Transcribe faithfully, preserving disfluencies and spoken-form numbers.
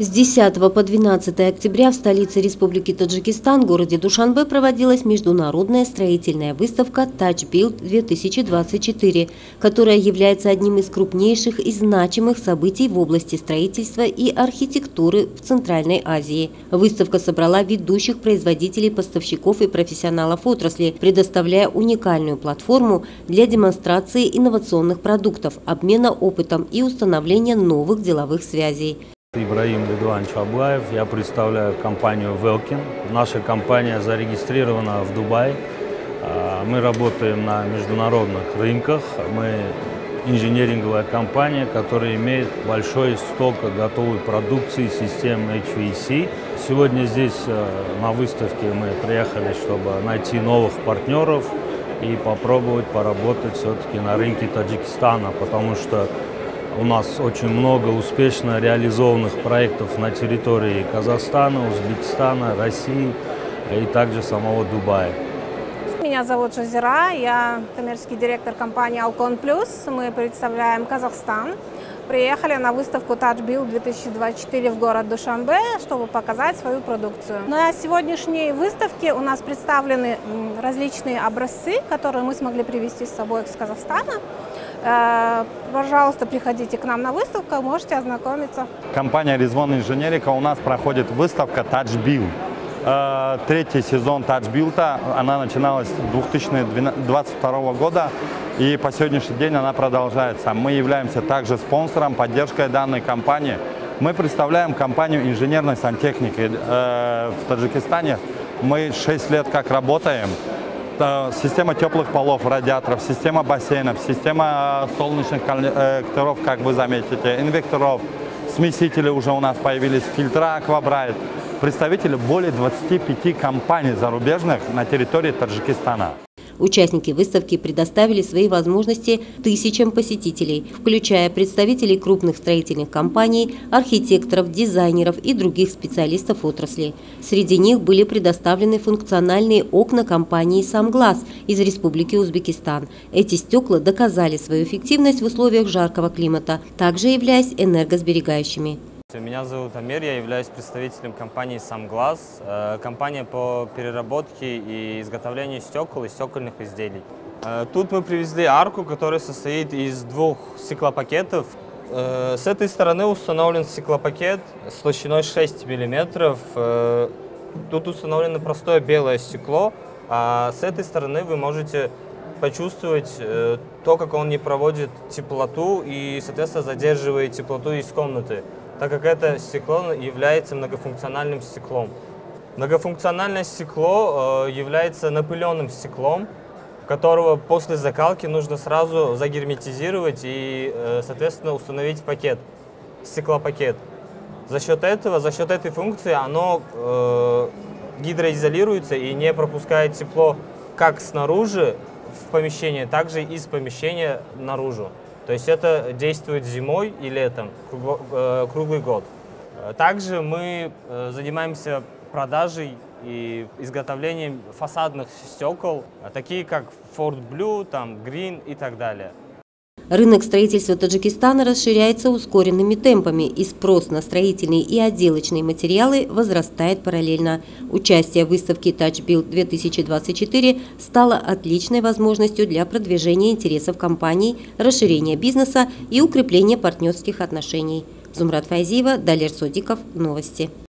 С десятого по двенадцатое октября в столице Республики Таджикистан, городе Душанбе, проводилась международная строительная выставка «TouchBuild-две тысячи двадцать четыре», которая является одним из крупнейших и значимых событий в области строительства и архитектуры в Центральной Азии. Выставка собрала ведущих производителей, поставщиков и профессионалов отрасли, предоставляя уникальную платформу для демонстрации инновационных продуктов, обмена опытом и установления новых деловых связей. Ибраим Редуан Чаблаев, я представляю компанию Велкин. Наша компания зарегистрирована в Дубае. Мы работаем на международных рынках. Мы инженеринговая компания, которая имеет большой сток готовой продукции систем эйч ви эй си. Сегодня здесь на выставке мы приехали, чтобы найти новых партнеров и попробовать поработать все-таки на рынке Таджикистана, потому что у нас очень много успешно реализованных проектов на территории Казахстана, Узбекистана, России и также самого Дубая. Меня зовут Жазира, я коммерческий директор компании Алкон Плюс. Мы представляем Казахстан. Приехали на выставку «TouchBuild-две тысячи двадцать четыре» в город Душанбе, чтобы показать свою продукцию. На сегодняшней выставке у нас представлены различные образцы, которые мы смогли привезти с собой из Казахстана. Пожалуйста, приходите к нам на выставку, можете ознакомиться. Компания Резвон Инженерика, у нас проходит выставка TouchBuild. Третий сезон TouchBuild, она начиналась с две тысячи двадцать второго года и по сегодняшний день она продолжается. Мы являемся также спонсором, поддержкой данной компании. Мы представляем компанию инженерной сантехники в Таджикистане. Мы шесть лет как работаем. Система теплых полов, радиаторов, система бассейнов, система солнечных коллекторов, как вы заметите, инвекторов, смесители уже у нас появились, фильтра Аквабрайт. Представители более двадцати пяти компаний зарубежных на территории Таджикистана. Участники выставки предоставили свои возможности тысячам посетителей, включая представителей крупных строительных компаний, архитекторов, дизайнеров и других специалистов отрасли. Среди них были предоставлены функциональные окна компании «Самглаз» из Республики Узбекистан. Эти стекла доказали свою эффективность в условиях жаркого климата, также являясь энергосберегающими. Меня зовут Амир, я являюсь представителем компании «Самглаз», компания по переработке и изготовлению стекол и стекольных изделий. Тут мы привезли арку, которая состоит из двух стеклопакетов. С этой стороны установлен стеклопакет с толщиной шесть миллиметров. Тут установлено простое белое стекло, а с этой стороны вы можете почувствовать то, как он не проводит теплоту и, соответственно, задерживает теплоту из комнаты, так как это стекло является многофункциональным стеклом. Многофункциональное стекло э, является напыленным стеклом, которого после закалки нужно сразу загерметизировать и, э, соответственно, установить пакет, стеклопакет. За счет этого, за счет этой функции оно э, гидроизолируется и не пропускает тепло как снаружи в помещение, так же и из помещения наружу. То есть это действует зимой и летом, круглый год. Также мы занимаемся продажей и изготовлением фасадных стекол, такие как Ford Blue, там, Green и так далее. Рынок строительства Таджикистана расширяется ускоренными темпами, и спрос на строительные и отделочные материалы возрастает параллельно. Участие в выставке TouchBuild-две тысячи двадцать четыре стало отличной возможностью для продвижения интересов компаний, расширения бизнеса и укрепления партнерских отношений. Зумрат Файзиева, Далер Содиков, новости.